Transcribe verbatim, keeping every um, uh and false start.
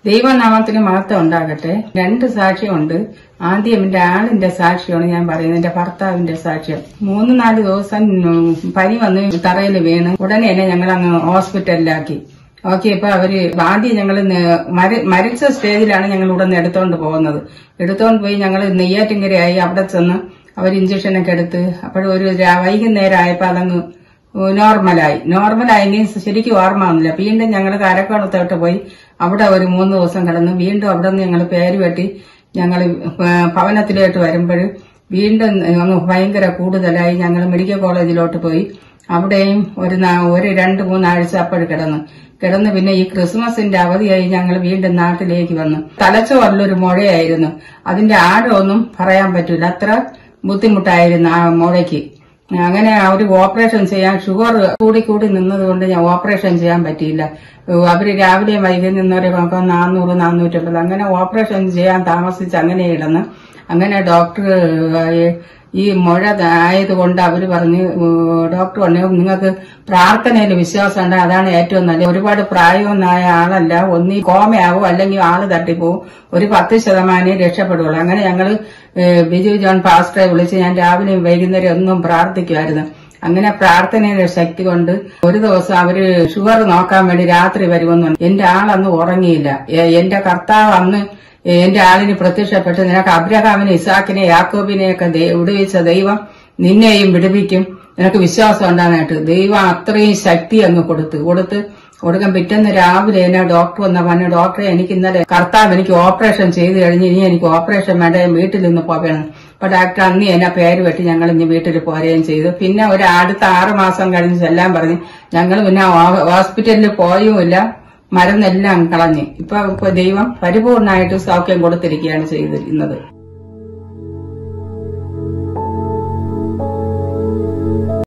ദൈവനാമത്തിന് മഹത്വം ഉണ്ടാകട്ടെ. രണ്ട് സാക്ഷ്യമുണ്ട്. ആദ്യം എന്റെ ആളിന്റെ സാക്ഷ്യമാണ് ഞാൻ പറയുന്നത്, എന്റെ ഭർത്താവിന്റെ സാക്ഷ്യം. മൂന്ന് നാല് ദിവസം പനി വന്ന് തറയിൽ വീണ് ഉടനെ തന്നെ ഞങ്ങൾ അങ്ങ് ഹോസ്പിറ്റലിലാക്കി. ഓക്കെയപ്പോ അവര് ആദ്യം ഞങ്ങൾ മരിച്ച സ്റ്റേജിലാണ് ഞങ്ങൾ ഇവിടെ നിന്ന് എടുത്തോണ്ട് പോകുന്നത്. എടുത്തോണ്ട് പോയി ഞങ്ങൾ നെയ്യാറ്റിൻകരയായി. അവിടെ ചെന്ന് അവർ ഇഞ്ചക്ഷനൊക്കെ എടുത്ത് അപ്പോഴും ഒരു വൈകുന്നേരം ആയപ്പോ അതങ്ങ് നോർമലായി. നോർമലായെങ്കിൽ ശരിക്കും ഓർമ്മ വന്നില്ല. വീണ്ടും ഞങ്ങൾ കാരക്കോണത്തോട്ട് പോയി അവിടെ ഒരു മൂന്ന് ദിവസം കിടന്നു. വീണ്ടും അവിടെ നിന്ന് ഞങ്ങൾ പേര് വെട്ടി ഞങ്ങൾ ഭവനത്തിലോട്ട് വരുമ്പോൾ വീണ്ടും അങ്ങ് ഭയങ്കര കൂടുതലായി. ഞങ്ങൾ മെഡിക്കൽ കോളേജിലോട്ട് പോയി. അവിടെയും ഒരു ഒരു രണ്ട് മൂന്നാഴ്ച അപ്പോഴും കിടന്നു കിടന്ന് പിന്നെ ഈ ക്രിസ്മസിന്റെ അവധിയായി ഞങ്ങൾ വീണ്ടും നാട്ടിലേക്ക് വന്നു. തലച്ചോറിലൊരു മുഴയായിരുന്നു. അതിന്റെ ആഴമൊന്നും പറയാൻ പറ്റൂല, അത്ര ബുദ്ധിമുട്ടായിരുന്നു ആ മുഴയ്ക്ക്. അങ്ങനെ ഒരു ഓപ്പറേഷൻ ചെയ്യാൻ ഷുഗർ കൂടി കൂടി നിന്നതുകൊണ്ട് ഞാൻ ഓപ്പറേഷൻ ചെയ്യാൻ പറ്റിയില്ല. അവര് രാവിലെ വൈകി നിന്നവരെ നാനൂറ് നാനൂറ്റമ്പത് അങ്ങനെ ഓപ്പറേഷൻ ചെയ്യാൻ താമസിച്ച് അങ്ങനെ ഇടന്ന്. അങ്ങനെ ഡോക്ടർ ഈ മുഴ ആയതുകൊണ്ട് അവര് പറഞ്ഞ് ഡോക്ടർ പറഞ്ഞു നിങ്ങൾക്ക് പ്രാർത്ഥനയിൽ വിശ്വാസം ഉണ്ട്, അതാണ് ഏറ്റവും നല്ലത്. ഒരുപാട് പ്രായമൊന്നായ ആളല്ല, ഒന്നീ കോമയാവും അല്ലെങ്കിൽ ആള് തട്ടിപ്പോവും, ഒരു പത്ത് ശതമാനേ രക്ഷപ്പെടുള്ളൂ. അങ്ങനെ ഞങ്ങള് ബിജു ജോൺ പാസ്റ്ററെ വിളിച്ച് ഞാൻ രാവിലെയും വൈകുന്നേരം ഒന്നും പ്രാർത്ഥിക്കുമായിരുന്നു. അങ്ങനെ പ്രാർത്ഥനയുടെ ശക്തി കൊണ്ട് ഒരു ദിവസം അവര് ഷുഗർ നോക്കാൻ വേണ്ടി രാത്രി വരുമെന്നുണ്ട്. എന്റെ ആളന്ന് ഉറങ്ങിയില്ല. എന്റെ കർത്താവ് അന്ന് എന്റെ ആളിന് പ്രത്യക്ഷപ്പെട്ട് നിനക്ക് അബ്രഹാമിനെ ഇസാക്കിനെ യാക്കോബിനെയൊക്കെ വിടുവിച്ച ദൈവം നിന്നെയും വിടുവിക്കും, നിനക്ക് വിശ്വാസം ഉണ്ടാകാനായിട്ട്. ദൈവം അത്രയും ശക്തി അങ്ങ് കൊടുത്ത് കൊടുത്ത് കൊടുക്കാൻ പിറ്റേന്ന് രാവിലെ എന്നെ ഡോക്ടർ വന്ന പറഞ്ഞു, ഡോക്ടറെ എനിക്ക് ഇന്നലെ കർത്താവ് എനിക്ക് ഓപ്പറേഷൻ ചെയ്ത് കഴിഞ്ഞ് ഇനി എനിക്ക് ഓപ്പറേഷൻ വേണ്ട, വീട്ടിൽ നിന്ന് പോകണം. അപ്പൊ ഡോക്ടർ അന്ന് എന്നെ പേര് വെട്ടി ഞങ്ങൾ ഇനി വീട്ടിൽ പോരുകയും ചെയ്തു. പിന്നെ ഒരു അടുത്ത ആറ് മാസം കഴിഞ്ഞ് ചെല്ലാൻ പറഞ്ഞ് ഞങ്ങൾ പിന്നെ ഹോസ്പിറ്റലിൽ പോയുമില്ല, മരുന്നെല്ലാം കളഞ്ഞ്. ഇപ്പൊ ദൈവം പരിപൂർണമായിട്ട് സൗഖ്യം കൊടുത്തിരിക്കുകയാണ് ചെയ്തിരുന്നത്.